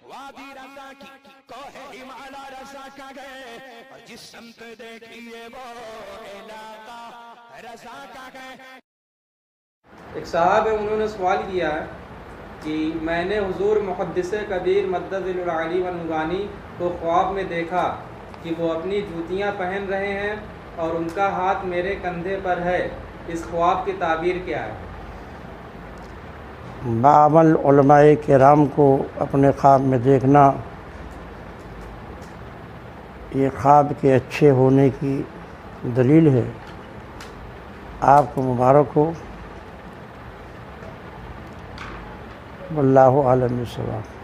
वादी रजा की कोहे हिमालय रजा का गए और जिस संत देखिए वो इलाका रजा का गए। एक साहब है, उन्होंने सवाल किया है कि मैंने हुजूर मुहद्दिस कबीर मद्दज़िल आली व नूरानी को ख्वाब में देखा कि वो अपनी जूतियाँ पहन रहे हैं और उनका हाथ मेरे कंधे पर है, इस ख्वाब की ताबीर क्या है? बामल उलमाए किराम को अपने ख्वाब में देखना ये ख्वाब के अच्छे होने की दलील है। आपको मुबारक हो। वल्लाहु आलम बिस्सवाब।